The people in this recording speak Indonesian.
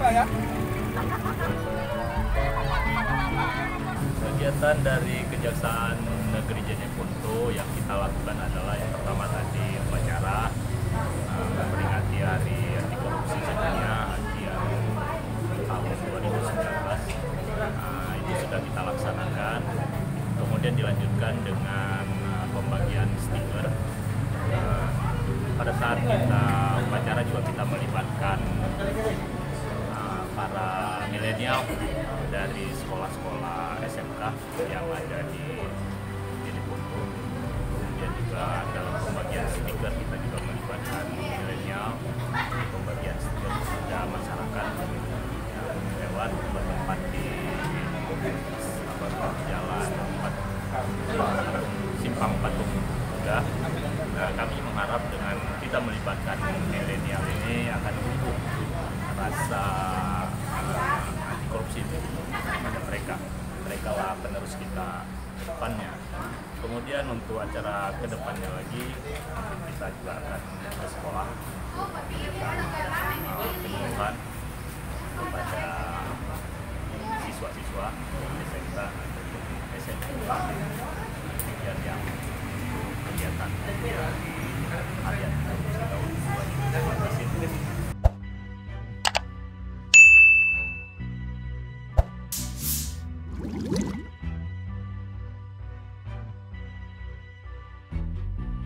Kegiatan dari Kejaksaan Negeri Jeneponto yang kita lakukan adalah yang pertama tadi upacara memperingati Hari Anti Korupsi Sedunia ANTIAR tahun 2019. Itu sudah kita laksanakan. Kemudian dilanjutkan dengan pembagian stiker. Pada saat kita upacara juga kita melibatkan para milenial dari sekolah-sekolah SMK yang ada di Jeneponto. Kemudian juga dalam pembagian stiker kita juga melibatkan milenial, pembagian stiker kepada masyarakat yang lewat bertempat di jalan simpang patung kuda. Kami mengharap dengan kita melibatkan milenial ini akan mendukung rasa anti korupsi pada mereka lah penerus kita ke depannya. Kemudian untuk acara ke depannya lagi kita juga akan ke sekolah, pendidikan